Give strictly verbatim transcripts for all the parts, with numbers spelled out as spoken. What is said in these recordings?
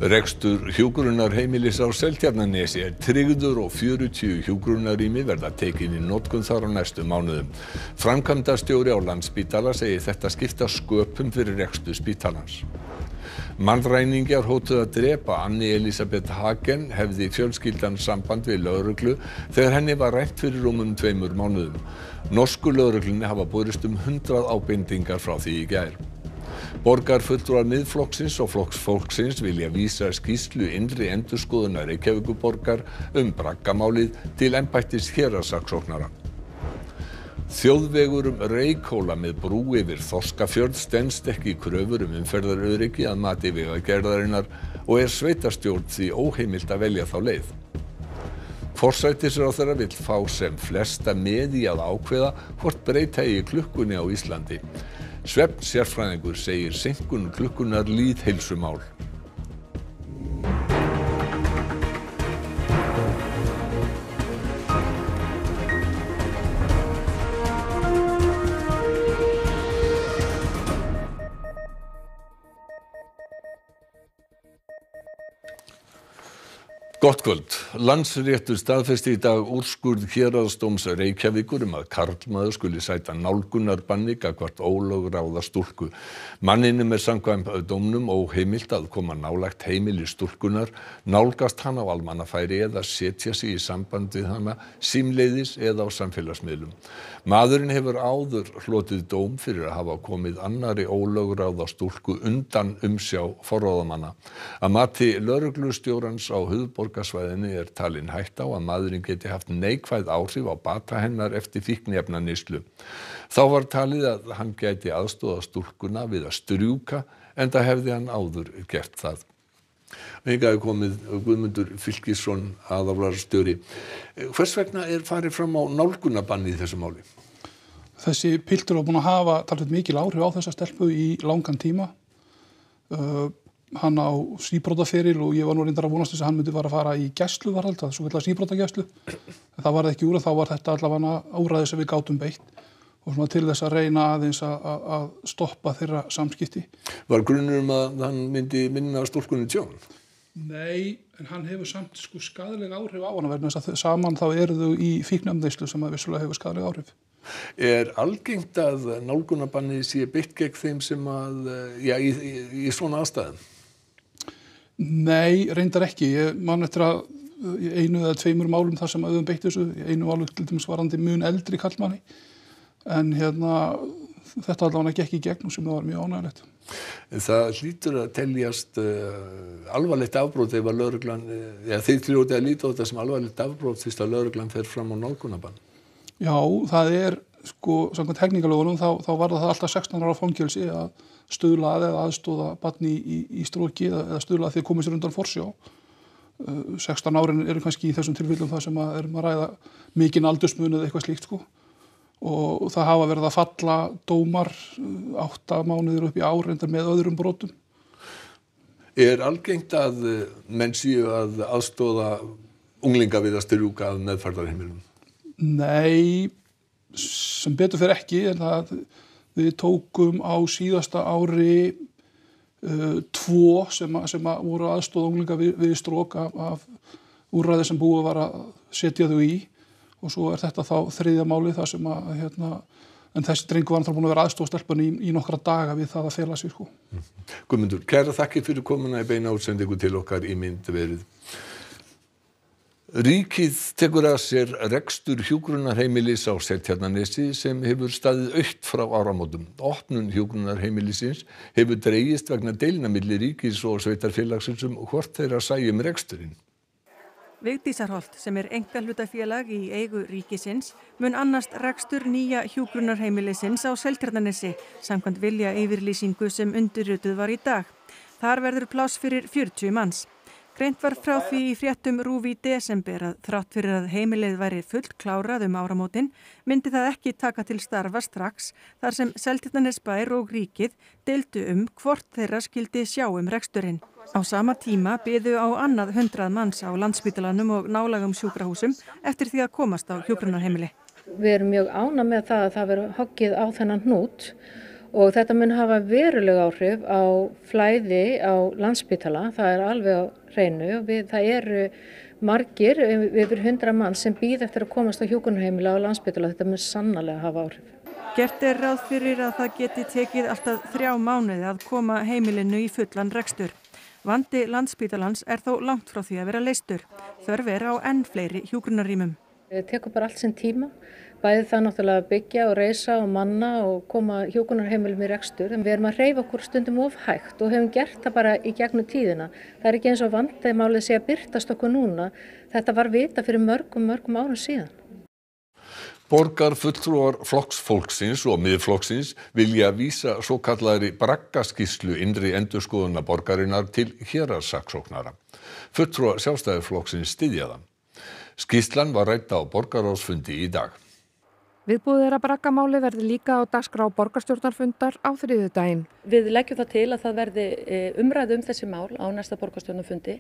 Rekstur hjúkrunarheimilis á Seltjarnarnesi er tryggður og fjörutíu hjúkrunarrými verða tekin í notkun þar á næstu mánuðum. Framkvæmdastjóri á Landspítala segir þetta skipta sköpum fyrir rekstur spítalans. Mannræningjar hótuðu að drepa Anni Elísabet Hagen hefði fjölskyldan samband við lögreglu þegar henni var rænt fyrir rúmum tveimur mánuðum. Norsku lögreglunni hafa borist um hundrað ábendingar frá því í gær. Borgarfulltrúar Miðflokksins og Flokks fólksins vilja vísa skýrslu innri endurskoðunar Reykjavíkurborgar um braggamálið til embættis héraðssaksóknara. Þjóðvegur um Reykhóla með brú yfir Þorskafjörð stenst ekki kröfur um umferðaröryggi að mati Vegagerðarinnar og er sveitarstjórn því óheimilt að velja þá leið. Forsætisráðherra vill fá sem flesta með í að ákveða hvort breyta eigi klukkunni á Íslandi. Svefnsérfræðingur segir seinkun klukkunnar lýðheilsumál. Gott kvöld. Landsréttur staðfesti í dag úrskurð héraðsdóms Reykjavíkur um að karlmaður skuli sæta nálgunarbanni gagnvart ólögráða stúlku. Manninum er samkvæmt dómnum óheimilt að koma nálægt heimili stúlkunnar, nálgast hana á almannafæri eða setja sig í samband við hana símleiðis eða á samfélagsmiðlum. Maðurinn hefur áður hlotið dóm fyrir að hafa komið annarri ólögráða stúlku undan umsjá forráðamanna. Að mati lögreglustjórans á höfuðborgarsvæðinu er talin hætta á að maðurinn geti haft neikvæð áhrif á bata hennar eftir fíkniefnaneyslu. Þá var talið að hann gæti aðstoða stúlkuna við að strjúka enda hefði hann áður gert það. Hingað er komið Guðmundur Fylkisson aðalvarðstjóri. Hvers vegna er farið fram á nálgunarbanni í þessu máli? Þessi piltur var búinn að hafa talsvert mikil áhrif á þessa stelpu í langan tíma. Uh, hann á síbrotaferil og ég var nú reyndar að vonast þess að hann myndi fara að fara í gæsluvarðhald, það svo kallar síbrotagæslu. En það var það ekki úr, þá var þetta allavega úrræði sem við gátum beitt og svona til þess að reyna aðeins að, að stoppa þeirra samskipti. Var grunnur um að hann myndi minna stúlkunni tjón? Nei, en hann hefur samt sko skaðleg áhrif á hana vegna þess að saman þá eru þau í fíkniefnaneyslu sem að vissulega hefur skaðleg áhrif. Er algengt að nálgunarbanni sé beitt gegn þeim sem að, já, í, í, í svona aðstæðum? Nei, reyndar ekki. Ég man eftir að einu eða tveimur málum þar sem að við beitt þessu, einu málu til dæmis varandi mun eldri karlmanni. En hérna, þetta allavega gekk í gegn sem það var mjög ánægilegt. Það hlýtur að teljast uh, alvarlegt afbrot ef að lögreglan, uh, ja, þeir hljóti að líta á þetta sem alvarlegt afbrot fyrst að lögreglan fer fram á nálgunarbann. Já, það er, sko, samkvæmt hegningarlögunum, þá, þá var það alltaf sextán ára fangelsi að stuðla að eða aðstóða barni í, í, í stróki eða, eða stuðla að því að koma sér undan forsjá. Uh, sextán árin eru kannski í þessum tilfellum það sem að erum að ræða mikinn aldursmun eða eitthvað slíkt, sko. Og það hafa verið að falla dómar átta mánuðir upp í ár reyndar með öðrum brotum. Er algengt að menn séu að aðstoða unglinga við að strjúka að meðferðarheimilum? Nei, sem betur fer ekki, en það við tókum á síðasta ári uh, tvo sem, að, sem að voru aðstoða unglinga við, við strók af, af úrræði sem búið var að setja þau í. Og svo er þetta þá þriðja máli þar sem að, hérna, en þessi drengur var búinn að vera aðstoða stelpunni í, í nokkra daga við það að fela sig, sko. Mm-hmm. Guðmundur, kæra þakkir fyrir komuna í beina útsendingu til okkar í Myndverið. Ríkið tekur að sér rekstur hjúkrunarheimilis á Seltjarnarnesi sem hefur staðið autt frá áramótum. Opnun hjúkrunarheimilisins hefur dregist vegna deilna milli ríkis og sveitarfélagsins um hvort þeirra sæi um reksturinn. Vigdísarholt, sem er einkahlutafélag í eigu ríkisins, mun annast rekstur nýja hjúkrunarheimilisins á Seltjarnarnesi, samkvæmt vilja yfirlýsingu sem undirrituð var í dag. Þar verður pláss fyrir fjörutíu manns. Greint var frá því í fréttum RÚV í desember að þrátt fyrir að heimilið væri fullt klárað um áramótin, myndi það ekki taka til starfa strax þar sem Seltjarnarnesbær og ríkið deildu um hvort þeirra skildi sjá um reksturinn. Á sama tíma biðu á annað hundrað manns á Landspítalanum og nálægum sjúkrahúsum eftir því að komast á hjúkrunarheimili. Við erum mjög ánægð með það að það verður hoggið á þennan hnút Og þetta mun hafa veruleg áhrif á flæði á Landspítala, það er alveg á hreinu. Við, það eru margir, yfir hundrað mann sem bíða eftir að komast á hjúkrunarheimili á Landspítala, þetta mun sannarlega hafa áhrif. Gert er ráð fyrir að það geti tekið alltaf þrjá mánuði að koma heimilinu í fullan rekstur. Vandi Landspítalans er þó langt frá því að vera leystur. Þörf er á enn fleiri hjúkrunarrýmum. Það tekur bara allt sinn tíma. Bæði það náttúrulega að byggja og reisa og manna og koma hjúkrunarheimilum í rekstur. En við erum að hreyfa okkur stundum of hægt og hefum gert það bara í gegnum tíðina. Það er ekki eins og vandamálið sé að birtast okkur núna. Þetta var vita fyrir mörgum, mörgum árum síðan. Borgarfulltrúar Flokks fólksins og Miðflokksins vilja vísa svokallaðri braggaskýrslu innri endurskoðunar borgarinnar til héraðssaksóknara. Fulltrúar Sjálfstæðisflokksins styðja það. Skýrslan var rædd á borgarráðsfundi í dag. Viðbúið er að braggamáli verði líka á dagskrá borgarstjórnarfundar á þriðjudaginn. Við leggjum það til að það verði umræðu um þessi mál á næsta borgarstjórnarfundi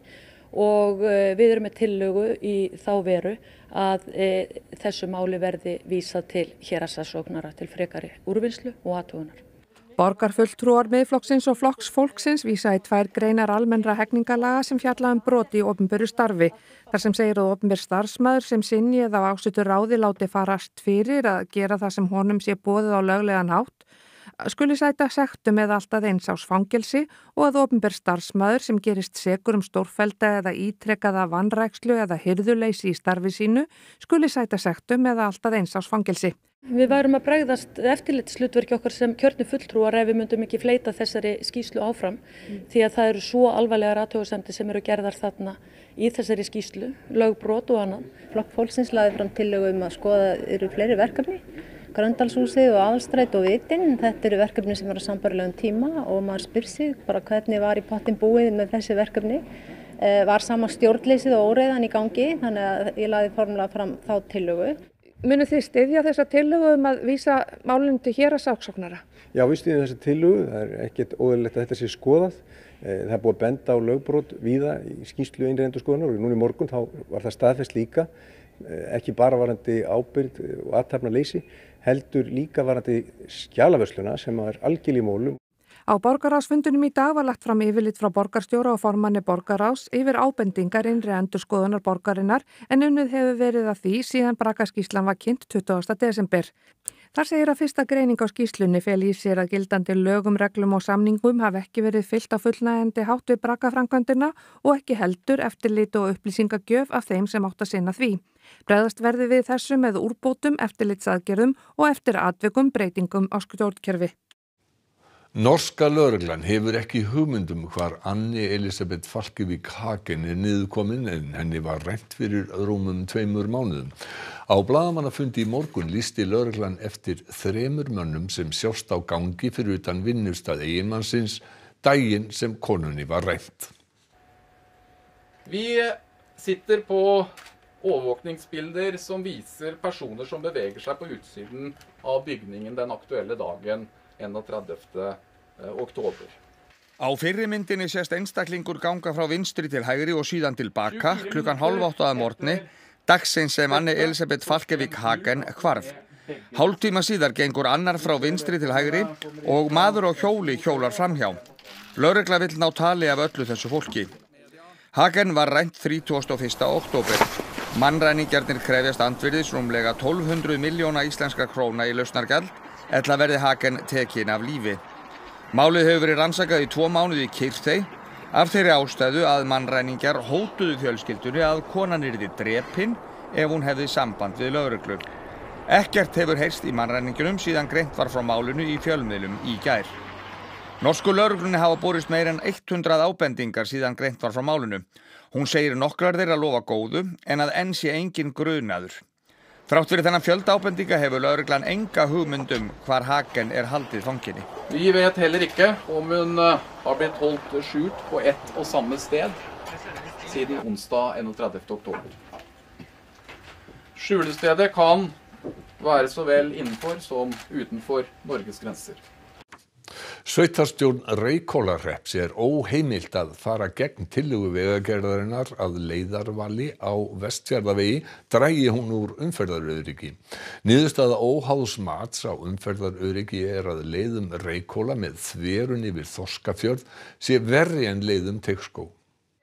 og við erum með tillögu í þá veru að þessu máli verði vísað til héraðssaksóknara til frekari úrvinnslu og athugunar. Borgarfulltrúar Miðflokksins og Flokks fólksins vísa í tvær greinar almennra hegningarlaga sem fjalla um brot í opinberu starfi. Þar sem segir að opinber starfsmaður sem sinni eða á ásettu ráði láti farast fyrir að gera það sem honum sé boðið á löglegan hátt skuli sæta sektum eða allt að eins árs fangelsi og að opinber starfsmaður sem gerist sekur um stórfellda eða ítrekkaða vanrækslu eða hirðuleysi í starfi sínu skuli sæta sektum eða allt að eins árs fangelsi. Við værum að bregðast eftirlitshlutverki okkar sem kjörnu fulltrúar ef við myndum ekki fleyta þessari skýrslu áfram mm. því að það eru svo alvarlegar athugasemdir sem eru gerðar þarna í þessari skýrslu, lögbrot og annað. Flokk fólksins lagði fram tillögu um að skoða eru fleiri verkefni, Gröndalshúsið og Aðalstræti og Vitinn. Þetta eru verkefni sem eru á sambærilegum tíma og maður spyr sig bara hvernig var í pottin búið með þessi verkefni. Var sama stjórnleysið og óreiðan í gangi, þannig að ég lagði formlega fram þá tillögu. Munu þið styðja þessa tillögu um að vísa málinu til héraðssaksóknara? Já, við styðjum þessa tillögu. Það er ekkert óeðlilegt að þetta sé skoðað. Það er búið að benda á lögbrot víða í skýrslu innri endurskoðunar og núna í morgun þá var það staðfest líka, ekki bara varðandi ábyrgð og athafnaleysi, heldur líka varðandi skjalavörsluna sem er algjörlega í mólum. Á borgarráðsfundinum í dag var lagt fram yfirlit frá borgarstjóra og formanni borgarráðs yfir ábendingar innri endurskoðunar borgarinnar en unnið hefur verið að því síðan braggaskýrslan var kynnt tuttugasta desember. Þar segir að fyrsta greining á skýrslunni feli í sér að gildandi lögum, reglum og samningum hafi ekki verið fylgt á fullnægjandi hátt við braggaframkvæmdina og ekki heldur eftirlit og upplýsingagjöf af þeim sem átt að sinna því. Bregðast verði við þessu með úrbótum, eftirlitsaðgerðum og eftir atvikum breytingum á stjórnkerfi. Norska lögreglan hefur ekki hugmyndum hvar Anne Elisabeth Falkevik Hagen er niðurkomin en henni var rænt fyrir rúmum tveimur mánuðum. Á blaðamannafundi í morgun lýsti lögreglan eftir þremur mönnum sem sjást á gangi fyrir utan vinnustað eiginmannsins daginn sem konunni var rænt. Vi sitter på overvåkningsbilder som viser personer som beveger seg på utsiden av bygningen den aktuelle dagen einogtredivte október. Á fyrri myndinni sést einstaklingur ganga frá vinstri til hægri og síðan tilbaka klukkan hálf átta að morgni, dagsins sem Anne Elisabeth Falkevik Hagen hvarf. Hálftíma síðar gengur annar frá vinstri til hægri og maður á hjóli hjólar framhjá. Lögregla vill ná tali af öllu þessu fólki. Hagen var rænt þrítugasta og fyrsta október. Mannræningjarnir krefjast andvirðis rúmlega tólf hundruð milljóna íslenskra króna í lausnargjald ella verði Hagen tekin af lífi. Málið hefur verið rannsakað í tvo mánuði í Kyrþey af þeirri ástæðu að mannræningjar hótuðu fjölskyldunni að konan yrði drepin ef hún hefði samband við lögreglu. Ekkert hefur heyrst í mannræningjunum síðan greint var frá málinu í fjölmiðlum í gær. Norsku lögreglunni hafa borist meir en hundrað ábendingar síðan greint var frá málinu. Hún segir nokkrar þeirra lofa góðu en að enn sé engin grunaður. Þrátt fyrir þennan fjölda ábendinga hefur lögreglan enga hugmyndum hvar Hagen er haldið fanginni. Vi vet heller ikke om hun har blitt holdt skjult på ett og samme sted siden onsdag einogtredivte október. Skjulestedet kan være så vel innenfor som utenfor Norges grenser. Sveitarstjórn Reykhólahrepps er óheimilt að fara gegn tillögu Vegagerðarinnar að leiðarvali á Vestfjarðavegi dragi hún úr umferðaröryggi. Niðurstaða óháðs mats á umferðaröryggi er að leiðum Reykhóla með þverun yfir Þorskafjörð sé verri en leiðum Teigsskóg.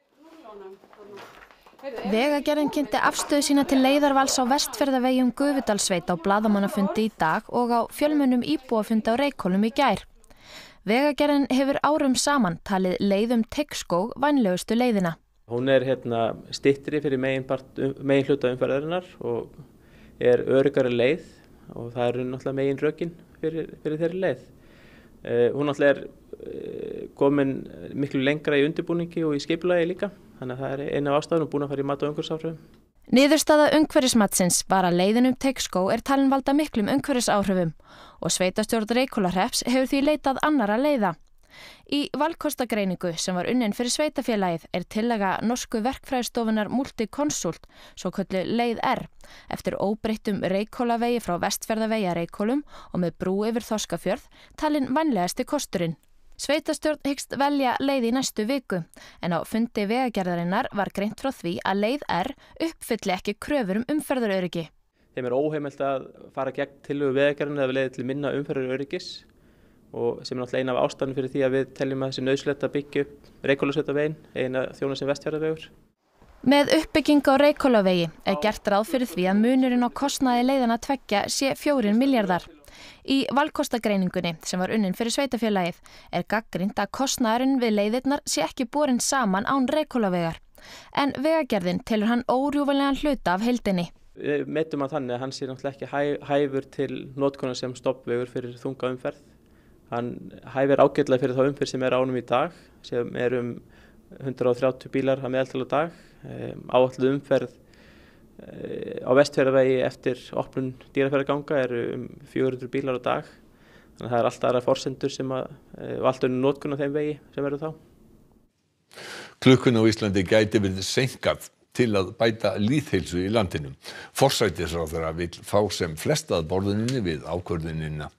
Vegagerðin kynnti afstöðu sína til leiðarvals á Vestfjarðavegi um Gufudalssveit á blaðamannafundi í dag og á fjölmennum íbúafundi á Reykhólum í gær. Vegagerðin hefur árum saman talið leiðum Teigsskóg vænlegustu leiðina. Hún er hérna styttri fyrir megin, part, megin hluta umferðarinnar og er öruggari leið og það eru náttúrulega megin rökin fyrir, fyrir þeirri leið. Uh, hún náttúrulega er uh, komin miklu lengra í undirbúningi og í skipulagi líka. Þannig að það er eina af ástæðunum búin að fara í mat- og umhverfisáhrifum. Niðurstaða umhverfismatsins var að leiðin um Teigsskóg er talin valda miklum umhverfisáhrifum og sveitarstjórn Reykhólahrepps hefur því leitað annarra leiða. Í valkostagreiningu sem var unnin fyrir sveitafélagið er tillaga norsku verkfræðistofunnar Multiconsult, svo köllu leið R, eftir óbreyttum Reykhólavegi frá Vestfjarðavegi að Reykhólum og með brú yfir Þorskafjörð talin vænlegasti kosturinn. Sveitarstjórn hyggst velja leið í næstu viku, en á fundi Vegagerðarinnar var greint frá því að leið R uppfylli ekki kröfur um umferðaröryggi. Þeim er óheimilt að fara gegn tillögu Vegagerðarinnar að leiði til minna umferðaröryggis og sem er náttúrulega eina af ástæðunum fyrir því að við teljum að þessi nauðsynlegt að byggja upp Reykhólasveitarveginn, eina þjóna sem Vestfjarðavegur. Með uppbyggingu á Reykhólavegi er gert ráð fyrir því að munurinn á kostnaði leiðana tveggja sé fjórir milljarðar. Í valkostagreiningunni sem var unnin fyrir sveitafélagið er gagnrýnt að kostnaðurinn við leiðirnar sé ekki borinn saman án Reykhólavegar, en Vegagerðin telur hann órjúfanlegan hluta af heildinni. Við metum að þannig að hann sé náttúrulega ekki hæ, hæfur til notkunar sem stoppvegur fyrir þunga umferð. Hann hæfir ágætlega fyrir þá umferð sem er ánum í dag, sem er um hundrað og þrjátíu bílar að meðaltali á dag. Um, áætluð umferð á Vestfjarðavegi eftir opnun Dýrafjarðarganga eru um fjögur hundruð bílar á dag. Þannig að það er alltaf aðra forsendur sem að og allt önnur notkun á þeim vegi sem eru þá. Klukkun á Íslandi gæti verið seinkað til að bæta lýðheilsu í landinu. Forsætisráðherra vill fá sem flest að borðinu við ákvörðunina.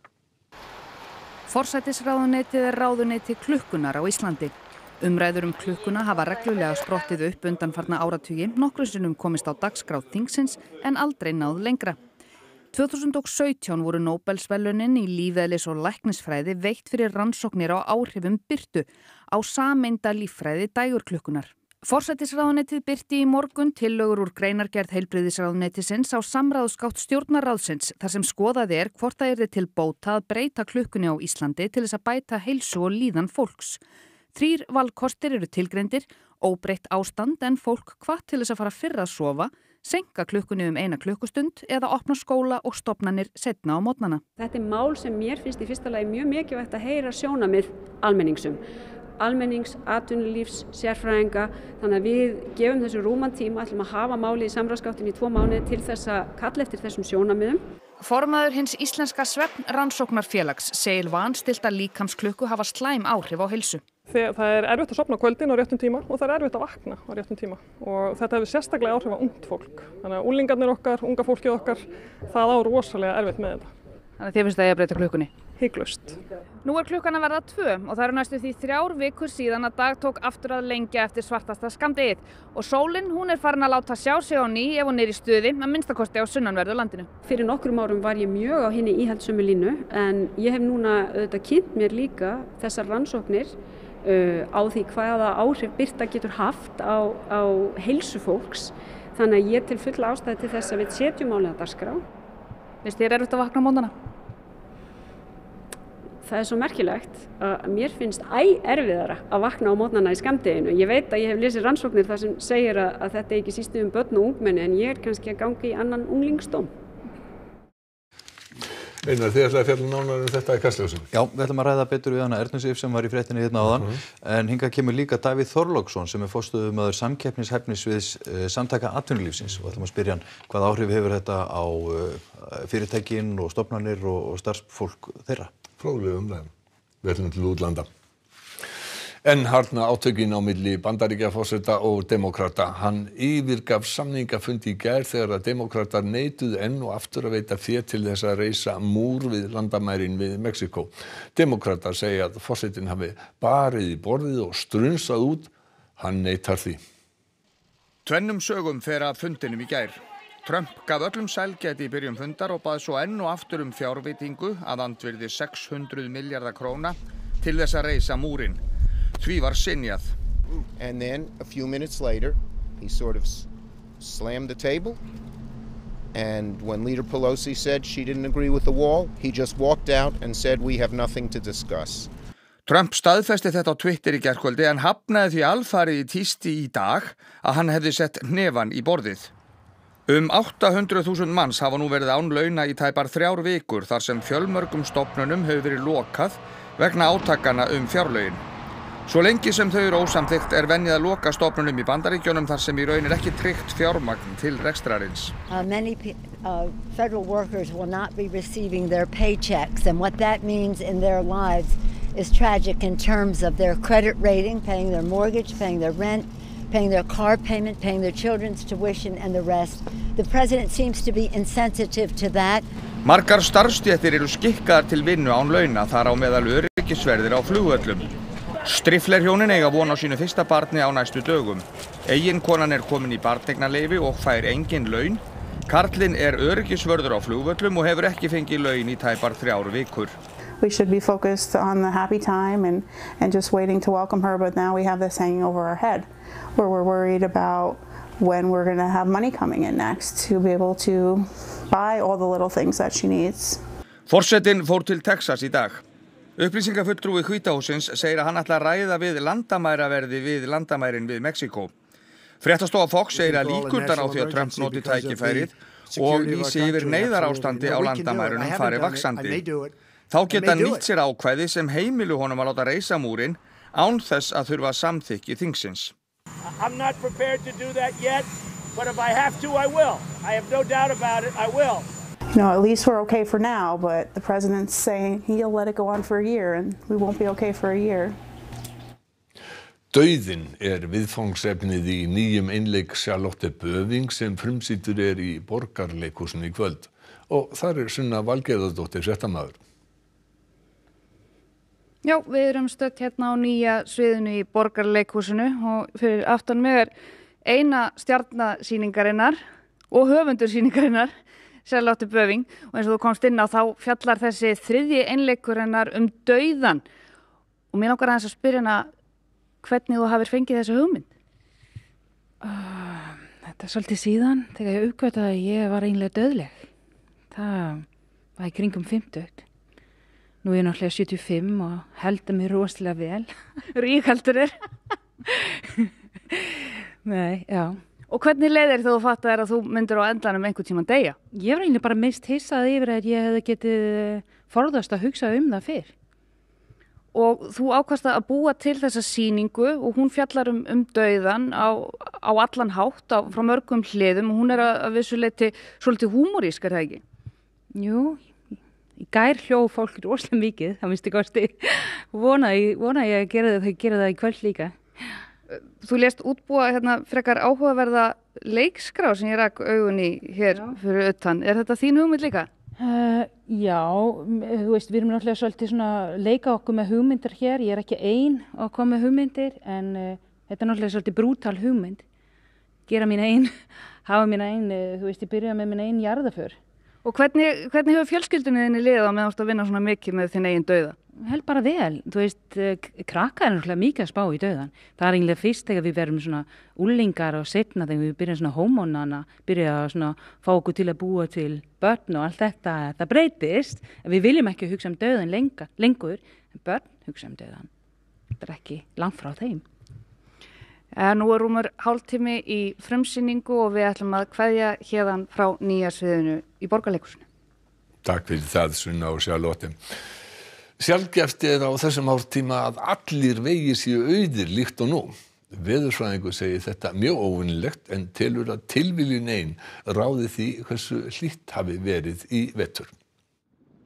Forsætisráðuneytið er ráðuneyti klukkunar á Íslandi. Umræður um klukkuna hafa reglulega sprottið upp undanfarna áratugi, nokkrum sinnum komist á dagskrá þingsins en aldrei náð lengra. tvö þúsund og sautján voru Nóbelsverðlaunin í lífeðlis- og læknisfræði veitt fyrir rannsóknir á áhrifum birtu á sameinda líffræði dægurklukkunar. Forsætisráðuneytið birti í morgun tillögur úr greinargerð heilbrigðisráðuneytisins á samráðsgátt stjórnarráðsins þar sem skoðað er hvort það yrði til bóta að breyta klukkunni á Íslandi til þess að bæta heilsu og líðan fólks. Þrír valkostir eru tilgreindir, óbreytt ástand en fólk hvatt til þess að fara fyrr að sofa, seinka klukkunni um eina klukkustund eða opna skóla og stofnanir seinna á mótnana. Þetta er mál sem mér finnst í fyrsta lagi mjög mikilvægt að heyra sjónarmið almenningsum. Almennings, atvinnulífs, sérfræðinga, þannig að við gefum þessu rúman tíma, ætlum að hafa málið í samráðsgáttinni í tvo mánuði til þess að kalla eftir þessum sjónarmiðum. Formaður hins íslenska svefnrannsóknarfélags segir vanstilta líkamsklukku hafa slæm áhrif á heilsu. Það er erfitt að sofna á kvöldin á réttum tíma og það er erfitt að vakna á réttum tíma og þetta hefur sérstaklega áhrif á ungt fólk. Þannig að unglingarnir okkar, unga fólkið okkar, það á rosalega erfitt með þetta. Þannig að þið finnst það að breyta klukkunni? Hygglust. Nú er klukkan að verða tvö og það eru næstu því þrjár vikur síðan að dag tók aftur að lengja eftir svartasta skammdegið og sólin hún er farin að láta sjá sig á ný ef hún er í stuði, að minnstakosti á sunnanverðu landinu. Fyrir nokkrum árum var ég mjög á hinni íhaldssömu línu en ég hef núna auðvitað kynnt mér líka þessar rannsóknir uh, á því hvaða áhrif birta getur haft á, á heilsu fólks. Þannig að ég til fulla ástæði til þess að við setjum málið á dagskrá. Finnst þér erfitt að vakna á mótnana? Það er svo merkilegt að mér finnst æ erfiðara að vakna á mótnana í skammdeginu. Ég veit að ég hef lesið rannsóknir þar sem segir að, að þetta er ekki síst um börn og ungmenni en ég er kannski að ganga í annan unglingsdóm. Einar, þið ætlaði að fjalla nánar um þetta í Kastljósinu. Já, við ætlum að ræða betur við hana Ernu Sif sem var í fréttinni hérna áðan, uh -huh. en hingað kemur líka Davíð Þorláksson sem er forstöðumaður samkeppnishæfnisviðs uh, samtaka atvinnulífsins og ætlum að spyrja hann hvað áhrif hefur þetta á uh, fyrirtækin og stofnanir og, og starfsfólk þeirra. Fróðleg umræða. Við ætlum til útlanda. En harðna átökin á milli Bandaríkjaforseta og demókrata. Hann yfirgaf samningafund í gær þegar að demókratar neituðu enn og aftur að veita fé til þess að reisa múr við landamærin við Mexíkó. Demókratar segja að forsetinn hafi barið í borðið og strunsað út. Hann neitar því. Tvennum sögum fer af fundinum í gær. Trump gaf öllum sælgæti í byrjun fundar og bað svo enn og aftur um fjárveitingu að andvirði sex hundruð milljarða króna til þess að reisa múrin. Því var synjað. And then a few minutes later, he sort of slammed the table. And when Leader Pelosi said she didn't agree with the wall, he just walked out and said we have nothing to discuss. Trump staðfesti þetta á Twitter í gærkvöldi en hafnaði því alfarið í tísti í dag að hann hefði sett hnefann í borðið. Um átta hundruð þúsund manns hafa nú verið án launa í tæpar þrjár vikur þar sem fjölmörgum stofnunum hefur verið lokað vegna átakana um fjárlögin. Svo lengi sem þau eru ósamþykkt er venjað að loka stofnunum í Bandaríkjunum þar sem í raun er ekki tryggt fjármagn til rekstrarins. Uh, many uh, federal workers will not be receiving their paychecks, and what that means in their lives is tragic in terms of their credit rating, paying their mortgage, paying their rent, paying their car payment, paying their children's tuition and the rest. The president seems to be insensitive to that. Margar starfsstéttir eru skikkaðar til vinnu án launa þar á meðal öryggisverðir á flugvöllum. Striffler-hjónin eiga von á sínu fyrsta barni á næstu dögum. Eiginkonan er komin í barneignarleyfi og fær engin laun. Karlinn er öryggisvörður á flugvöllum og hefur ekki fengið laun í tæpar þrjár vikur. We should be focused on the happy time and, and just waiting to welcome her, but now we have this hanging over our head where we're worried about when we're going to have money coming in next to be able to buy all the little things that she needs. Forsetinn fór til Texas í dag. Upplýsingafulltrúi Hvíta hússins segir að hann ætla að ræða við landamæraverði við landamærin við Mexíkó. Fréttastofa Fox segir að líkurnar á því að Trump noti tækifærið og lýsi yfir neyðarástandi á landamærunum fari vaxandi. Þá geta nýtt sér ákvæði sem heimilu honum að láta reisa múrin án þess að þurfa samþykki þingsins. I'm not prepared to do that yet, but if I have to, I will. I have no doubt about it, I will. You know, at least we're okay for now, but the president's saying he'll let it go on for a year and we won't be okay for a year. Dauðinn er viðfangsefnið í nýjum einleik Charlotte Böving sem frumsýndur er í Borgarleikhúsinu í kvöld. Og þar er Sunna Valgerðardóttir fréttamaður. Já, við erum stödd hérna á nýja sviðinu í Borgarleikhúsinu og fyrir aftan mig er eina stjarnasýningarinnar og höfundursýningarinnar Charlotte Böving og eins og þú komst inn á þá fjallar þessi þriðji einleikur hennar um dauðan og mér langar aðeins að spyrja hana hvernig þú hafir fengið þessu hugmynd. Uh, þetta er svolítið síðan þegar ég uppgötaði að ég var einlega dauðleg. Það var í kringum fimmtugt. Nú er ég náttúrulega sjötíu og fimm og heldur mig rosalega vel. Ríkhaldur er. Nei, já. Og hvernig leið þér þegar þú fattaðir að þú myndir á endanum einhvern tímann deyja? Ég var eiginlega bara mest hissað yfir að ég hefði getið forðast að hugsa um það fyrr. Og þú ákvast að búa til þessa sýningu og hún fjallar um, um dauðan á, á allan hátt á, frá mörgum hliðum og hún er að, að vissuleyti svolítið húmorísk, er það ekki? Jú, í gær hló fólk rosalega mikið, það minnst ég kosti. Vona ég að gera það, gera það í kvöld líka. Þú lést útbúa hérna frekar áhugaverða leikskrá sem ég rak augun í hér já. Fyrir utan. Er þetta þín hugmynd líka? Uh, já, þú veist, við erum náttúrulega svolítið svona leika okkur með hugmyndir hér. Ég er ekki ein að koma með hugmyndir, en uh, þetta er náttúrulega svolítið brútal hugmynd. Gera mín ein, hafa mín ein, uh, þú veist, ég byrja með mín ein jarðaför. Og hvernig, hvernig hefur fjölskyldunni þinni liðið á meðan þú ert að vinna svona mikið með þinn eigin dauða? Held bara vel, þú veist, krakka er náttúrulega mikið að spá í dauðan. Það er eiginlega fyrst þegar við verum svona úlingar og setna þegar við byrjum svona hómónana, byrja að svona fá okkur til að búa til börn og allt þetta, það breytist. Við viljum ekki hugsa um dauðan lenga, lengur, en börn hugsa um dauðan. Þetta er ekki langt frá þeim. Ja, nú er rúmur hálftími í frumsýningu og við ætlum að kveðja héðan frá nýja sviðinu í Borgarleikhúsinu. Takk fyrir það, Sunna og Charlotte. Sjaldgæft er á þessum ártíma að allir vegir séu auðir líkt og nú. Veðurfræðingur segir þetta mjög óvenjulegt en telur að tilviljun ein ráði því hversu hlýtt hafi verið í vetur.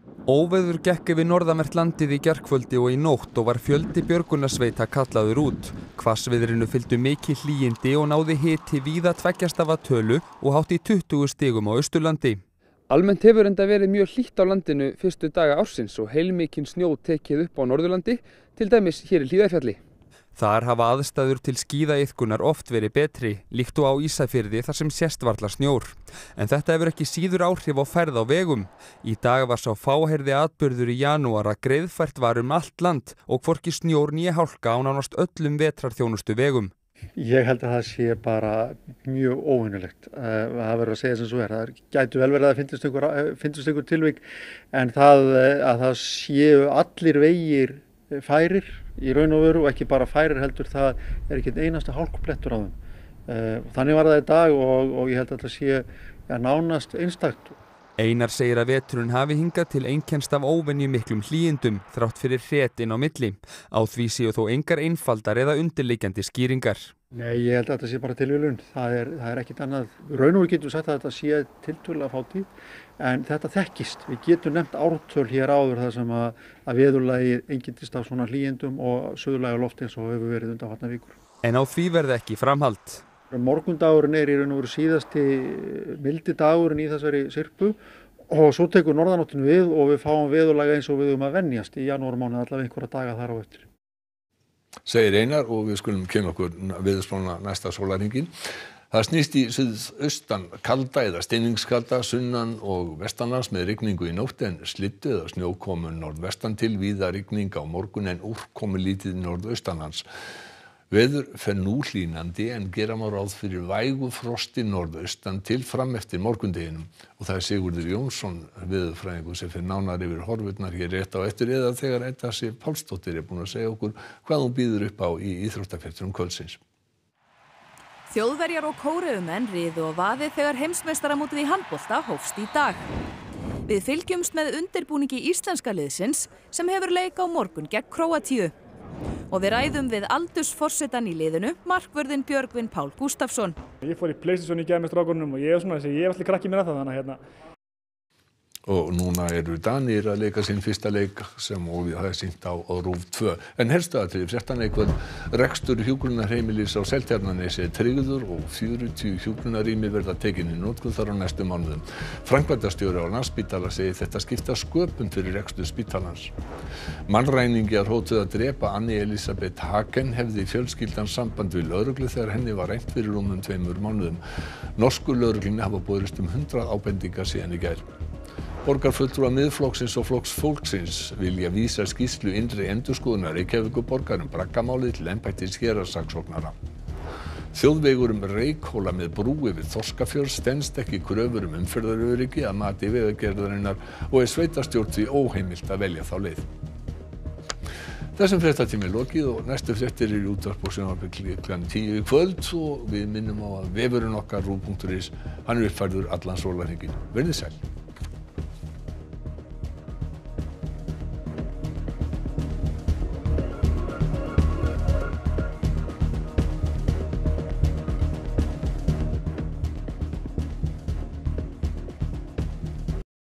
Óveður gekk yfir norðanvert landið í gærkvöldi og í nótt og var fjöldi björgunarsveita kallaður út. Hvassviðrinu fylgdu mikil hlýindi og náði hiti víða tveggja stafa tölu og hátt í tuttugu stigum á Austurlandi. Almennt hefur enda verið mjög hlýtt á landinu fyrstu daga ársins og heilmikinn snjó tekið upp á Norðurlandi, til dæmis hér í Hlíðarfjalli. Þar hafa aðstæður til skíðaiðkunar oft verið betri, líkt og á Ísafirði þar sem sést varla snjór. En þetta hefur ekki síður áhrif á ferð á vegum. Í dag var sá fáheyrði atburður í janúar að greiðfært var um allt land og hvorki snjór né hálka á nánast öllum vetrarþjónustu vegum. Ég held að það sé bara mjög óvenjulegt. Það verður að segja sem svo er. Það gætu vel verið að fyndist einhver, fyndist einhver tilvik, en það að það séu allir vegir færir í raun og veru og ekki bara færir heldur, það er ekki einasta hálkublettur á þeim. Þannig var það í dag og, og ég held að það sé ja, nánast einstakt. Einar segir að veturinn hafi hingað til einkennst af óvenju miklum hlýindum þrátt fyrir hret inn á milli. Á því séu þó engar einfaldar eða undirliggjandi skýringar. Nei, ég held að þetta sé bara tilviljun. Það er, það er ekkit annað. Raun og veru getum sagt að þetta sé tiltölulega fátíð, en þetta þekkist. Við getum nefnt ártöl hér áður þar sem að, að veðurlagi einkenndist af svona hlýindum og suðurlæga lofti eins og hefur verið undanfarnar vikur. En á því verði ekki framhald. Morgundagurinn er í raun og veru síðasti mildi dagurinn í þessari syrpu og svo tekur norðanáttin við og við fáum veðurlag eins og við um að venjast í janúarmánuði allavega einhverja daga þar á eftir. Segir Einar og við skulum kynna okkur veðurspána næsta sólarhringinn. Það snýst í suðaustan kalda eða stinningskalda sunnan og vestanlands með rigningu í nótt en slyddu eða snjókomu norðvestan til, víða rigning á morgun en úrkomu lítið norðaustanlands. Veður fer nú hlýnandi en gera má ráð fyrir vægu frosti norðaustan til fram eftir morgundeginum og það er Sigurður Jónsson veðurfræðingur sem fer nánar yfir horfurnar hér rétt á eftir eða þegar Edda Sif Pálsdóttir er búin að segja okkur hvað hún býður upp á í íþróttafréttum kvöldsins. Þjóðverjar og Kóreumenn riðu og vaði þegar heimsmeistaramótið í handbolta hófst í dag. Við fylgjumst með undirbúningi íslenska liðsins sem hefur leik á morgun gegn Króatíu. Og við ræðum við aldursforsetann í liðinu, markvörðinn Björgvin Pál Gústafsson. Ég fór í PlayStation í gær með strákunum og ég er svona þessi, ég er allir krakki mér að það þannig hérna. Og núna eru Danir að leika sinn fyrsta leik sem og það er sýnt á, á RÚV tvö. En helstu atriði fréttanna í kvöld, rekstur hjúkrunarheimilis á Seltjarnarnesi er tryggður og fjörutíu hjúkrunarrými verða tekin í notkun þar á næstu mánuðum. Framkvæmdastjóri á Landspítala segir þetta skipta sköpum fyrir rekstur spítalans. Mannræningjar hótuðu að drepa Annie Elisabeth Hagen hefði fjölskyldan samband við lögreglu þegar henni var rænt fyrir rúmum tveimur mánuðum. Norsku lögreglunni hafa borist um hundrað ábendingar síðan í gær. Borgarfulltrúar Miðflokksins og Flokks fólksins vilja vísa skýrslu innri endurskoðunar Reykjavíkurborgar um braggamálið til embættis héraðssaksóknara. Þjóðvegur um Reykhóla með brú yfir Þorskafjörð stenst ekki kröfur um umferðaröryggi að mati Vegagerðarinnar og er sveitarstjórn því óheimilt að velja þá leið. Þessum fréttatími er lokið og næstu fréttir eru í útvarpi og sjónvarpi klukkan tíu í kvöld og við minnum á að vefurinn okkar RÚV punktur is hann er uppfærður allan sólarhringinn. Verið sæl.